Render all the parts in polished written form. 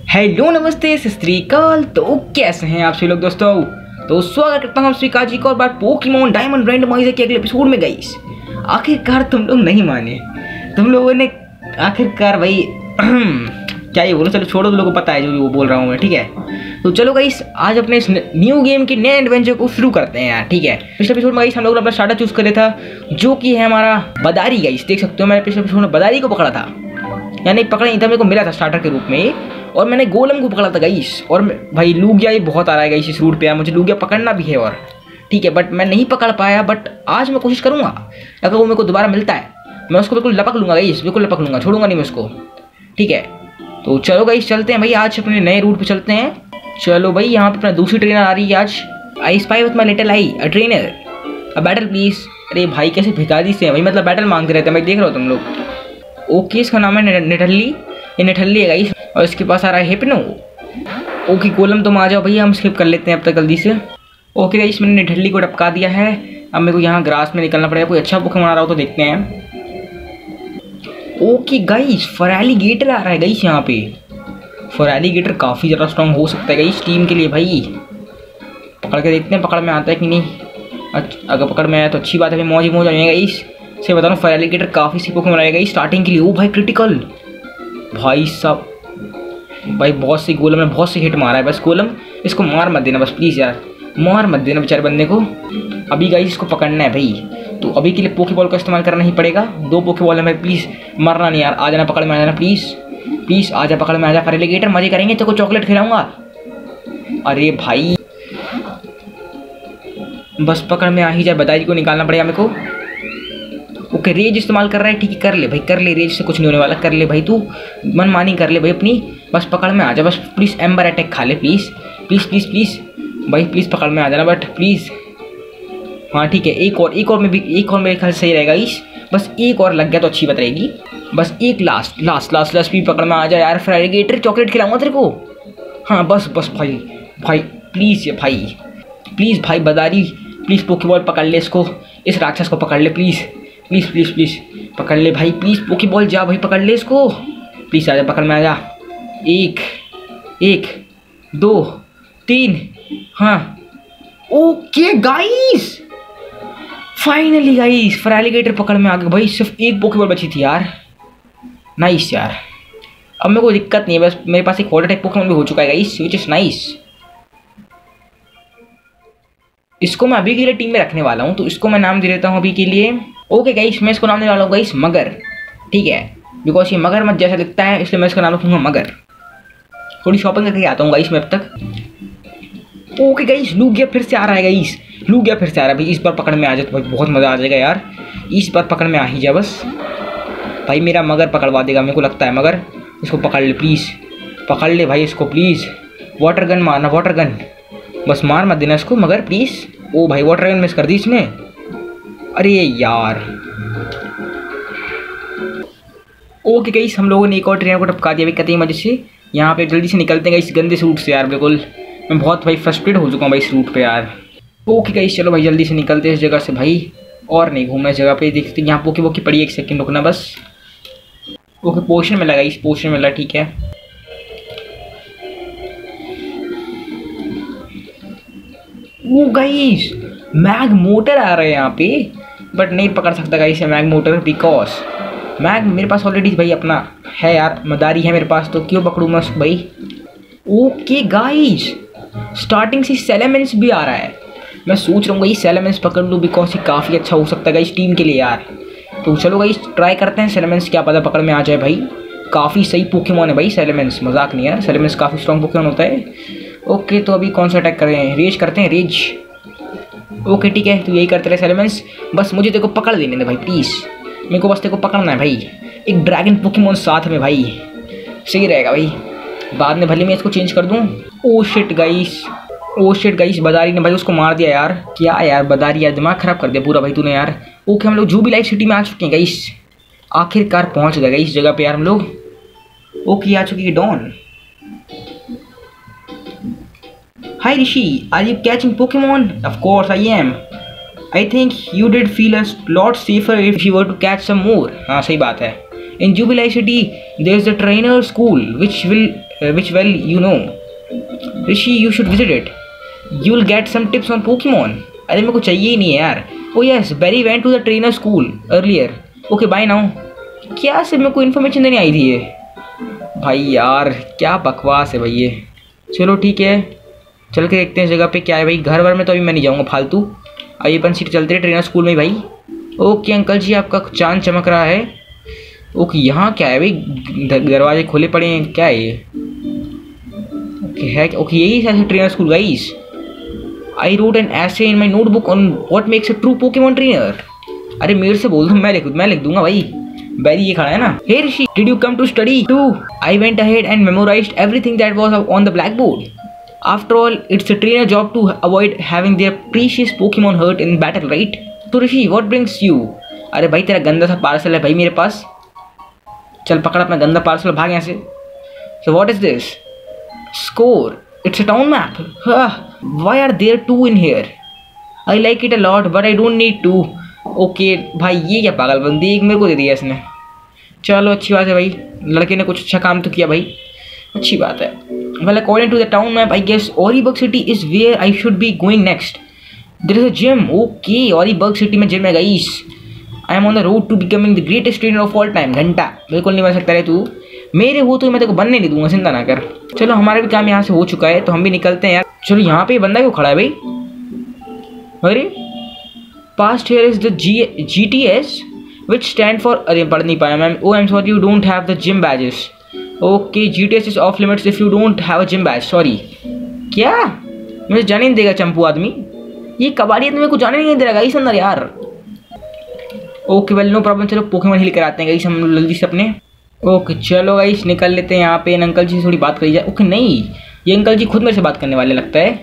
Hello नमस्ते सत श्री अकाल। तो कैसे हैं आप सभी लोग दोस्तों। तो स्वागत करता हूँ श्रीकाल जी को और बात पोकेमॉन डायमंड रैंडमाइजर के अगले एपिसोड में। गाइस आखिरकार तुम लोग नहीं माने, तुम लोगों ने आखिरकार भाई क्या ये बोलो, चलो छोड़ो, तुम लोगों को पता है जो भी वो बोल रहा हूँ मैं, ठीक है। तो चलो गाइस आज अपने इस न्यू गेम के नए एडवेंचर को शुरू करते हैं यार, ठीक है। पिछले एपिसोड में गाइस हम लोगों ने अपना स्टार्टर चूज कर लिया था जो कि है हमारा बदारी। गाइस देख सकते हो मैंने पिछले एपिसोड में बदारी को पकड़ा था, यानी पकड़ा नहीं था, मेरे को मिला था स्टार्टर के रूप में, और मैंने गोलम को पकड़ा था गाइस। और भाई लूगिया ये बहुत आ रहा है गाइस इस रूट पे यार, मुझे लूगिया पकड़ना भी है और ठीक है, बट मैं नहीं पकड़ पाया। बट आज मैं कोशिश करूँगा, अगर वो मेरे को दोबारा मिलता है मैं उसको बिल्कुल लपक लूँगा गाइस, बिल्कुल लपक लूँगा, छोड़ूंगा नहीं मैं उसको, ठीक है। तो चलो गाइस चलते हैं भाई, आज अपने नए रूट पे चलते हैं। चलो भाई यहाँ पे अपना दूसरी ट्रेनर आ रही है आज। I spy with my little eye a trainer a battle please. अरे भाई कैसे भिखारी से हैं भाई, मतलब बैटल मांगते रहते हैं भाई, देख रहे हो तुम लोग। ओके इसका नाम है निठल्ली, ये निठल्ली है गाइस, और इसके पास आ रहा है हिप्नो। ओके गोलम तुम आ जाओ भैया, हम स्किप कर लेते हैं अब तक जल्दी से। ओके गाइस मैंने निठल्ली को टपका दिया है, अब मेरे को यहाँ ग्रास में निकलना पड़ेगा। कोई अच्छा पोकेमॉन आ रहा हो तो देखते हैं। ओके गाइस फरैलीगेटर आ रहा है गाइस यहाँ पे। फरैलीगेटर काफ़ी ज़्यादा स्ट्रॉन्ग हो सकता है गाइस टीम के लिए भाई। पकड़ के देखते हैं पकड़ में आता है कि नहीं। अच्छा अगर पकड़ में आया तो अच्छी बात है भाई, मौज ही मौज आएगा गाइस। से बता रहा हूँ फरैलीगेटर काफ़ी सी पोकेमॉन आएगा गाइस स्टार्टिंग के लिए। ओ भाई क्रिटिकल भाई साहब, भाई बहुत सी गोलम में बहुत सी हिट मारा है। बस गोलम इसको मार मत देना बस प्लीज़ यार, मार मत देना बेचारे बंदे को। अभी गाइस इसको पकड़ना है भाई, तो अभी के लिए पोकेबॉल का इस्तेमाल करना ही पड़ेगा। 2 पोकेबॉल है भाई, प्लीज़ मरना नहीं यार, आ जाना पकड़ में आ जाना प्लीज़ प्लीज़, आ जा पकड़ में आ जा फरैलीगेटर, मजे करेंगे, तेरे को चॉकलेट खिलाऊंगा। अरे भाई बस पकड़ में आ ही जाए, बदारी को निकालना पड़ेगा मेरे को। ओके रेज इस्तेमाल कर रहा है, ठीक है कर ले भाई कर ले, रेज से कुछ नहीं होने वाला, कर ले भाई तू मनमानी कर ले भाई अपनी, बस पकड़ में आ जा बस प्लीज़। एम्बर अटैक खा ले प्लीज़ प्लीज़ प्लीज़ प्लीज़ भाई, प्लीज़ पकड़ में आ जाना बट प्लीज़। हाँ ठीक है एक और में भी, एक और मेरे ख्याल सही रहेगा इस, बस एक और लग गया तो अच्छी बात रहेगी। बस एक लास्ट भी पकड़ में आ जाए यार फरैलीगेटर, चॉकलेट खिलाऊंगा तेरे को। हाँ बस बस भाई भाई प्लीज़ ये भाई प्लीज़ भाई बदारी प्लीज़ पोकेबॉल पकड़ ले इसको, इस राक्षस को पकड़ ले प्लीज़ प्लीज़ प्लीज़ प्लीज़ पकड़ ले भाई प्लीज़, पोकेबॉल जा भाई पकड़ ले इसको प्लीज़, आ जा पकड़ में आ जा। 1 1 2 3 हाँ okay guys finally guys Feraligatr पकड़ में आ गया भाई, सिर्फ 1 पोकेबॉल बची थी यार। नाइस यार, अब मेरे को दिक्कत नहीं है, बस मेरे पास एक हॉट अटैक पोकेमॉन भी हो चुका है गाइस विच इज नाइस। इसको मैं अभी के लिए टीम में रखने वाला हूँ, तो इसको मैं नाम दे देता हूँ अभी के लिए। ओके गाइस मैं इसको नाम देने वाला हूँ गाइस मगर, ठीक है, बिकॉज ये मगर मत जैसा दिखता है इसलिए मैं इसका नाम रखूँगा मगर। थोड़ी शॉपिंग करके आता हूँ गाइस मैं अब तक। ओके गाइस लूगिया फिर से आ रहा है गाइस, लूगिया फिर से आ रहा है भाई, इस बार पकड़ में आ जाए तो भाई बहुत मज़ा आ जाएगा यार, इस बार पकड़ में आ ही जा बस भाई, मेरा मगर पकड़वा देगा मेरे को लगता है। मगर इसको पकड़ ले प्लीज़, पकड़ ले भाई इसको प्लीज़, वाटर गन मारना, वाटर गन बस मार मत देना इसको मगर प्लीज़। ओ भाई वाटर गन मिस कर दी इसने, अरे यार। ओके गाइस हम लोगों ने एक और ट्रेनर को टपका दिया भाई कतई मजे से। यहाँ पे जल्दी से निकलते हैं इस गंदे से रूट से यार, बिल्कुल मैं बहुत भाई फ्रस्ट्रेट हो चुका हूँ भाई इस रूट पे यार। ओके गाइस चलो भाई जल्दी से निकलते हैं इस जगह से भाई, और नहीं घूमना इस जगह पे। देखते यहाँ पोकी पड़ी, 1 सेकंड रुकना बस। ओके पोशन में लगा, इस पोशन में लगा, ठीक है। वो गाइस मैग मोटर आ रहा है यहाँ पे, बट नहीं पकड़ सकता guys Magmortar, because Mag मेरे पास ऑलरेडी भाई अपना है यार, मदारी है मेरे पास, तो क्यों पकड़ूँ मैं उसको भाई। ओके गाइस स्टार्टिंग से सेलेमेंस भी आ रहा है, मैं सोच रहा हूँ ये सेलेमेंस पकड़ लूँ, बिकॉज ये काफ़ी अच्छा हो सकता है गाइस टीम के लिए यार। तो चलो गाइस ट्राई करते हैं सेलेमेंस, क्या पता पकड़ में आ जाए भाई। काफ़ी सही पोकेमॉन है भाई सेलेमेंस, मजाक नहीं है, सेलेमेंस काफ़ी स्ट्रॉन्ग पोकेमॉन होता है। ओके तो अभी कौन सा अटैक कर रहे हैं, रेज करते हैं रेज। ओके ठीक है तो यही करते रहे सेलेमेंस, बस मुझे तेरे को पकड़ देने दे भाई प्लीज़, मेरे को बस तेरे को पकड़ना है भाई। एक ड्रैगन पोकेमॉन साथ में भाई सही रहेगा भाई, बाद में भले मैं इसको चेंज कर दूँ। ओ शिट गाइस बदारी ने भाई उसको मार दिया यार, क्या यार बदारी यार दिमाग ख़राब कर दिया पूरा भाई तूने यार। ओके हम लोग जुबिलाइट सिटी में आ चुके हैं गाइस, आखिरकार पहुँच गए इस जगह पे यार हम लोग। ओके आ चुकी है Dawn. Hi Rishi, are you catching Pokemon? Of course I am. I think you did feel a lot safer if you were to catch some more. हाँ सही बात है। In Jubilee City, there is a trainer school which will which well you know. Rishi, you should visit it. You'll get some tips on Pokemon. अरे मेरे को चाहिए ही नहीं है यार. Oh yes, Barry went to the trainer school earlier. Okay, bye now. क्या सिर्फ मेरे को इन्फॉर्मेशन देने आई थी ये? भाई यार क्या बकवास है भाई ये. चलो ठीक है, चल के देखते हैं इस जगह पे क्या है भाई. घर भर में तो अभी मैं नहीं जाऊँगा फालतू. आइए अपन सीट चलते हैं ट्रेनर स्कूल में भाई. ओके अंकल जी, आपका चांद चमक रहा है. ओके यहाँ क्या है भाई, दरवाजे खोले पड़े हैं, क्या है ये? ओके है, ओके यही है trainer school guys. I wrote an essay in my notebook on what makes a true Pokemon trainer. अरे मेरे से बोल दो, मैं लिख दूंगा भाई. बैरी ये खड़ा है ना. Hey Rishi, did you come to study too? I went ahead and memorized everything that was on the black board. After all, it's a trainer job to avoid having their precious Pokemon hurt in battle, right? So Rishi, what brings you? अरे भाई तेरा गंदा सा parcel है भाई मेरे पास. चल पकड़ अपना गंदा पार्सल, भाग यहाँ से. So what is this? Score. It's a town map. Why are there two in here? I like it a lot, but I don't need two. Okay भाई ये क्या पागलपंती एक मेरे को दे दिया इसने. चलो अच्छी बात है भाई, लड़के ने कुछ अच्छा काम तो किया भाई, अच्छी बात है. Well, according to the town map, I guess Oribug City is where I should be going next. There is a gym. Okay, Oribug City में gym है guys. I am on the road to becoming the greatest trainer of all time. घंटा बिल्कुल नहीं बन सकता रे तू. मेरे हो तो मैं तेरे को बनने नहीं दूंगा, चिंता ना कर. चलो हमारा भी काम यहाँ से हो चुका है तो हम भी निकलते हैं यार. चलो यहाँ पे बंदा क्यों खड़ा है भाई? अरे past here is the GTS which stand for, अरे पढ़ नहीं पाया मैम. Oh, I'm sorry, you don't have the gym badges. Okay GTS is off limits if you don't have a gym badge. Sorry. क्या मुझे जाने नहीं देगा चंपू आदमी? ये कबाड़ी आदमी को जाने नहीं दे रहा गाइस अंदर यार. Okay well no problem. चलो पोकेमॉन हिल कराते हैं गाइस हम जल्दी से अपने. ओके चलो गाइस निकल लेते हैं यहाँ पे. इन अंकल जी से थोड़ी बात करी जाए. ओके नहीं, ये अंकल जी खुद मेरे से बात करने वाले लगता है.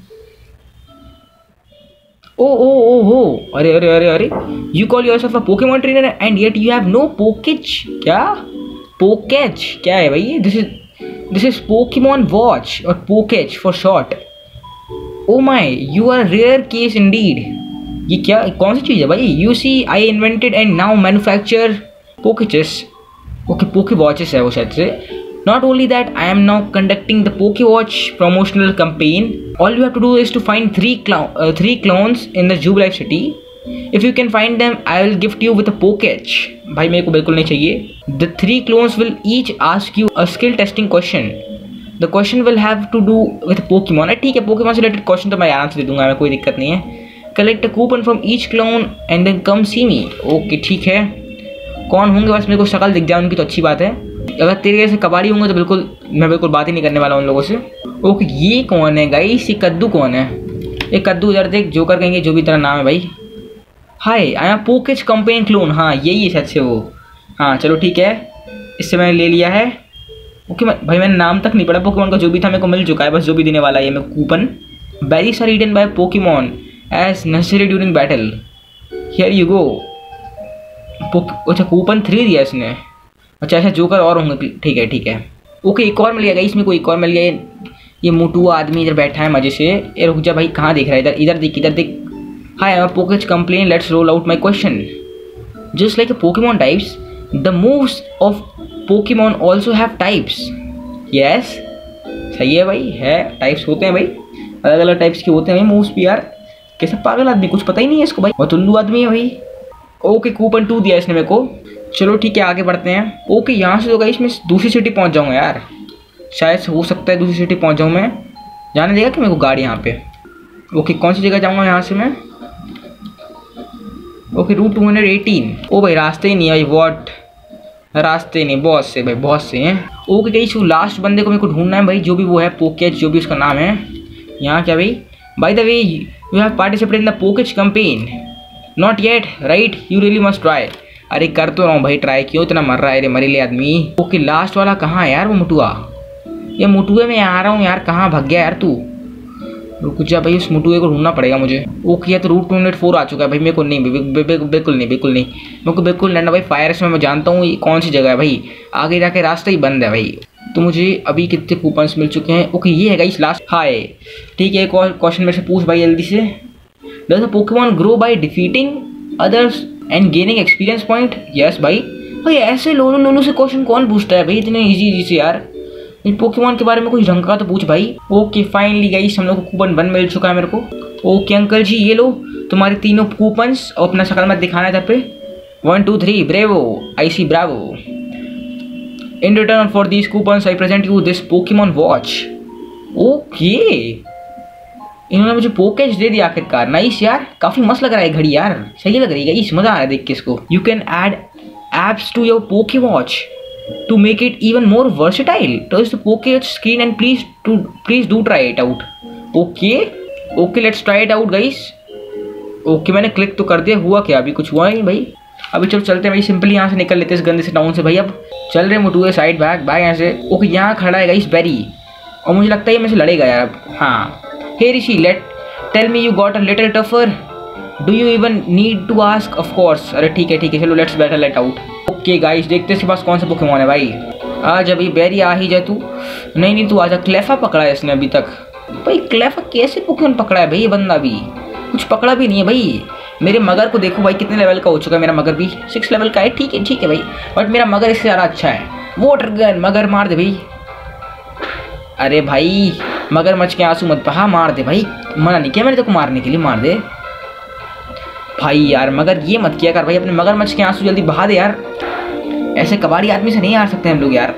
ओ अरे अरे अरे अरे, you call yourself a Pokemon trainer and yet you have no Poketch. क्या पोकेज क्या है भाई? दिस इज पोकेमॉन वॉच और Poketch for short. Oh my, you are rare case indeed. ये क्या कौन सी चीज़ है भाई? You see I invented and now manufacture Poketches. Okay poke watches है वो शायद से. Not only that, I am now conducting the poke watch promotional campaign. All you have to do is to find three clones in the Jubilife city. If you can find them, I will gift you with a Poketch. भाई मेरे को बिल्कुल नहीं चाहिए. The 3 clones will each ask you a skill testing question. The question will have to do with Pokemon. ठीक है, Pokemon से related question तो मैं आराम से दे दूंगा, मैं कोई दिक्कत नहीं है. Collect a coupon from each clone and then come see me. Okay ठीक है. कौन होंगे बस मेरे को शक्ल दिख जाए उनकी तो अच्छी बात है. अगर तेरे जैसे कबाड़ी होंगे तो मैं बिल्कुल बात ही नहीं करने वाला उन लोगों से. ओके ये कौन है गाइस? ये कद्दू कौन है? ये कद्दू इधर देख, जोकर कहेंगे जो भी तेरा नाम है भाई. Hi I am Poketch campaign clone. हाँ यही है शायद से वो. हाँ चलो ठीक है, इससे मैंने ले लिया है. ओके भाई मैंने नाम तक नहीं पढ़ा पोकेमॉन का, जो भी था मेरे को मिल चुका है, बस जो भी देने वाला है ये मैं coupon. Berries are eaten by Pokemon as necessary during battle. Here you go. अच्छा कूपन 3 दिया इसने. अच्छा अच्छा जोकर और होंगे. ठीक है. ओके एक और मिल गया इसमें को, एक और मिल गया. ये मोटू आदमी इधर बैठा है मजे से. ये रुक जा भाई, कहाँ देख रहा है? इधर देख. Hi, I'm a Poketch complaint. Let's roll out my question. Just like a Pokemon types, the moves of Pokemon also have types. Yes, सही है भाई, है टाइप्स होते हैं भाई, अलग अलग टाइप्स के होते हैं भाई मूव्स भी यार. कैसा पागल आदमी, कुछ पता ही नहीं है इसको भाई, बहुत उल्लू आदमी है भाई. ओके कूपन 2 दिया इसने मेरे को. चलो ठीक है आगे बढ़ते हैं. ओके यहाँ से तो गाइस मैं दूसरी सिटी पहुँच जाऊँगा यार, शायद हो सकता है दूसरी सिटी पहुँच जाऊँ मैं. जाने देगा कि मेरे को गाड़ी यहाँ पे? ओके कौन सी जगह जाऊँगा यहाँ से मैं? Okay root 218. ओ भाई रास्ते ही नहीं है भाई. वॉट रास्ते नहीं, बहुत से भाई, बहुत से हैं. ओके कहीं लास्ट बंदे को मेरे को ढूंढना है भाई, जो भी वो है पोकेच, जो भी उसका नाम है. यहाँ क्या भाई? By the way you have participated in the Poketch campaign. Not yet right, you really must try. अरे कर तो रहा हूँ भाई ट्राई, क्यों इतना मर रहा है? अरे मरीले आदमी. ओके लास्ट वाला कहाँ है यार? वो मुटुआ. ये मुटुए में आ रहा हूँ यार, कहाँ भाग गया यार तू? रुक जा भाई, उस मुटुए को ढूंढना पड़ेगा मुझे. ओके तो रूट 204 आ चुका है भाई. मेरे को नहीं बिल्कुल नहीं मेरे को बिल्कुल नहीं भाई. फायर में मैं जानता हूँ ये कौन सी जगह है भाई, आगे जाके रास्ता ही बंद है भाई. तो मुझे अभी कितने कूपन्स मिल चुके हैं? ओके ये है गाइस लास्ट. हाय ठीक है, एक और क्वेश्चन मेरे से पूछ भाई जल्दी से. Does the Pokemon grow by defeating others and gaining experience point? Yes भाई. ऐसे लोनों से क्वेश्चन कौन पूछता है भाई इतने ईजी से यार? इन पोकेमॉन के बारे में कुछ ढंग का तो पूछ भाई। ओके फाइनली गाइस हम लोग को कूपन 1 मिल चुका है मेरे को। ओके अंकल जी ये लो तुम्हारे तीनों कूपन्स और अपना शक्ल मत दिखाना है पे। 1 2 3 bravo I see bravo. In return for these coupons I present you this Pokemon watch. Okay इन्होंने मुझे पोकेज दे दिया आखिरकार। नाइस यार, काफी मस्त लग रहा है घड़ी यार, सही लग रही है गाइस, मजा आ रहा है देख के इसको। You can add apps to your Poke watch to make it even more versatile. Touch the Poké screen and please do try it out. Okay, let's try it out guys. Okay, मैंने click तो कर दिया, हुआ क्या अभी? कुछ हुआ नहीं भाई। अभी चलो चलते हैं भाई, सिंपली यहाँ से निकल लेते हैं इस गंदे से टाउन से भाई। अब चल रहे मोटू साइड बैग यहाँ से। ओके यहाँ खड़ा है गाइस बेरी, और मुझे लगता है ये मेरे से लड़ेगा यार अब। हाँ hey Rishi let tell me you got a little tougher, do you even need to ask? Of course. अरे ठीक है चलो let's battle it out. Okay guys देखते हैं इसके पास कौन सा पोकेमॉन है भाई। आज अभी बेरी आ ही जाए तू। नहीं तू आजा। क्लेफा पकड़ा है इसने अभी तक भाई। क्लेफा कैसे पोकेमॉन पकड़ा है भाई? ये बंदा भी कुछ पकड़ा भी नहीं है भाई। मेरे मगर को देखो भाई कितने लेवल का हो चुका है। मेरा मगर भी 6 लेवल का है। ठीक है भाई, बट मेरा मगर इससे ज़्यादा अच्छा है। वाटर गन मगर मार दे भाई। अरे भाई मगर मच के आंसू मत बहा, मार दे भाई। मना नहीं किया मैंने तेरे को मारने के लिए, मार दे भाई। यार मगर ये मत किया कर भाई, अपने मगरमच्छ के आंसू जल्दी बहा दे यार। ऐसे कबाड़ी आदमी से नहीं हार सकते हम लोग यार।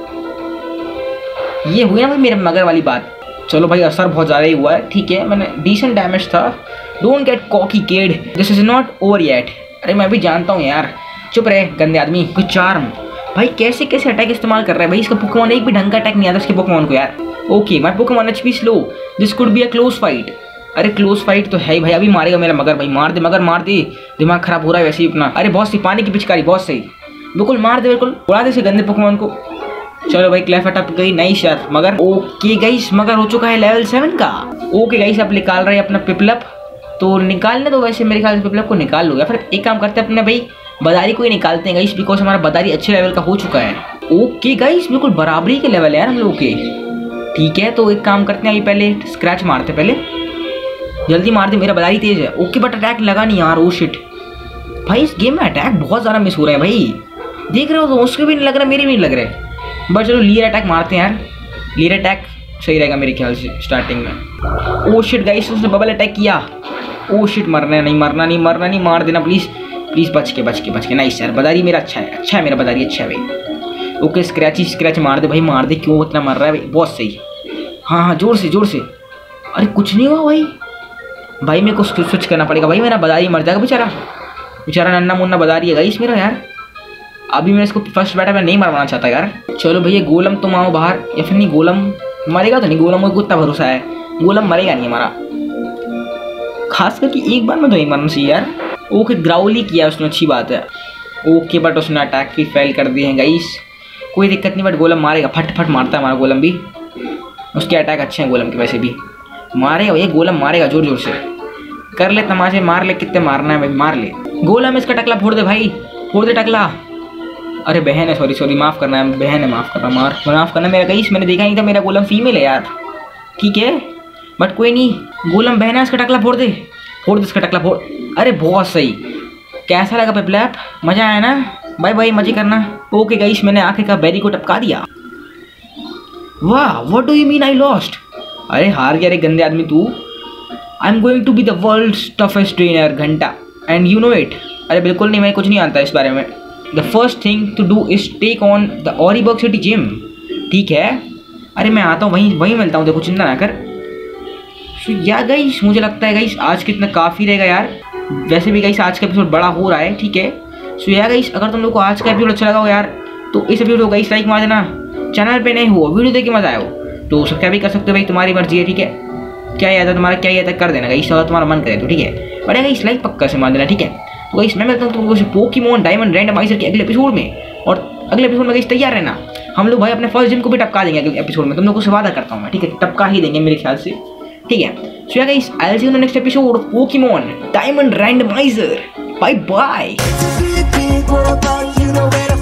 ये हुई ना भाई मेरे मगर वाली बात। चलो भाई असर बहुत ज़्यादा ही हुआ है। ठीक है मैंने डिसेंट डैमेज था। Don't get cocky kid, this is not over yet. अरे मैं भी जानता हूँ यार, चुप रहे गंदे आदमी। कुछ चार्म भाई कैसे अटैक इस्तेमाल कर रहा है भाई। इसका पोकेमॉन एक भी ढंग का अटैक नहीं आता इसके पोकेमॉन को यार। Okay my Pokemon HP slow, this could be a close fight. अरे क्लोज फाइट तो है ही भाई, अभी मारेगा मेरा मगर भाई। मार दे मगर मार दे, दिमाग खराब हो रहा है वैसे ही अपना। अरे बहुत सी पानी की पिचकारी, बहुत सही, बिल्कुल मार दे, बिल्कुल उड़ा दे से गंदे पोकेमॉन को। चलो भाई क्लेफा टप गई, नाइस यार मगर। ओके गाइस मगर हो चुका है लेवल 7 का। ओके गाइस अब निकाल रहे हैं अपना पिपलप, तो निकालने दो वैसे मेरे ख्याल से पिपलप को निकाल लो, या फिर एक काम करते हैं अपने भाई बदारी को ही निकालते हैं गाइस, बिकॉज हमारा बदारी अच्छे लेवल का हो चुका है। ओके गाइस बिल्कुल बराबरी के लेवल है यार हम लोगों के। ठीक है तो एक काम करते हैं अभी पहले स्क्रैच मारते, पहले जल्दी मार दे, मेरा बदारी तेज है। ओके बट अटैक लगा नहीं यार। ओ शिट भाई इस गेम में अटैक बहुत ज़्यादा मिस हो रहा है भाई, देख रहे हो तो उसके भी नहीं लग रहा, मेरे भी नहीं लग रहे। बट चलो लीर अटैक मारते हैं यार, लीर अटैक सही रहेगा मेरे ख्याल से स्टार्टिंग में। ओ शिट गाइस उसने बबल अटैक किया। ओ शिट मरना नहीं, मार देना प्लीज़ प्लीज़, बच के। नाइस यार बदारी मेरा अच्छा है मेरा बदारी अच्छा है भाई। ओके स्क्रैच मार दे भाई, मार दे, क्यों इतना मर रहा है भाई, बहुत सही। हाँ जोर से। अरे कुछ नहीं हुआ भाई मेरे को स्विच करना पड़ेगा भाई, मेरा बदारी मर जाएगा बेचारा नन्ना मुन्ना बदारी है गाइस मेरा यार। अभी मैं इसको फर्स्ट बैटल में नहीं मरवाना चाहता यार। चलो भैया गोलम तुम आओ बाहर, या फिर नहीं गोलम मरेगा तो नहीं, गोलम को इतना भरोसा है, गोलम मरेगा नहीं हमारा, खास करके एक बार में तो नहीं मरना चाहिए यार। ओके ग्राउली किया उसने, अच्छी बात है। ओके बट उसने अटैक भी फेल कर दिए हैं गाइस, कोई दिक्कत नहीं, बट गोलम मारेगा, फट मारता है हमारा गोलम भी, उसके अटैक अच्छे हैं गोलम के वैसे भी, मारेगा भैया गोलम मारेगा, जोर से कर ले तमाशे, मार ले, कितने मारना है भाई, मार ले गोलम, इसका टकला फोड़ दे भाई, फोड़ दे टकला। अरे बहन है, सॉरी माफ़ करना है, बहन है, माफ़ करना मेरा गाइस, मैंने देखा नहीं था मेरा गोलम फीमेल है यार। ठीक है बट कोई नहीं, गोलम बहन है, इसका टकला फोड़ दे इसका टकला फोड़। अरे बहुत सही, कैसा लगा पिपलैप, मज़ा आया ना? बाय मजे करना। ओके गाइस मैंने आखिर का बेरी को टपका दिया। वाह what do you mean I lost? अरे हार गया रे गंदे आदमी तू। I am going to be the world's toughest trainer घंटा, एंड यू नो इट। अरे बिल्कुल नहीं, मैं कुछ नहीं जानता इस बारे में। The first thing to do is take on the Oreburgh City Gym. ठीक है अरे मैं आता हूँ, वहीं मिलता हूँ, देखो चिंता ना कर। सो या गाइस मुझे लगता है गाइस आज कितना काफ़ी रहेगा यार, वैसे भी गाइस आज का एपिसोड बड़ा हो रहा है। ठीक है सो या गाइस अगर तुम लोग को आज का एपिसोड अच्छा लगा हो यार, तो इस एपिसोड को गाइस लाइक मार देना, चैनल पे नहीं हो वीडियो देख के मजा आया हो तो सब्सक्राइब भी कर सकते हो भाई, तुम्हारी मर्जी है। ठीक है क्या याद है तुम्हारा, क्या याद है कर देना गाइस, अगर तुम्हारा मन करे तो। ठीक है बट गाइस लाइक पक्का से मार देना। ठीक है तो गाइस मैं मिलता हूँ तुमको पोकेमॉन डायमंड रैंडमाइजर के अगले एपिसोड में, और अगले एपिसोड में गाइस तैयार रहना, हम लोग भाई अपने फर्स्ट जिम को भी टपका देंगे अगले एपिसोड में, तुम लोगों से वादा करता हूँ मैं। ठीक है टपका ही देंगे मेरे ख्याल से। ठीक है so yeah guys I will see you in the next episode of Pokemon Diamond randomizer. Bye bye.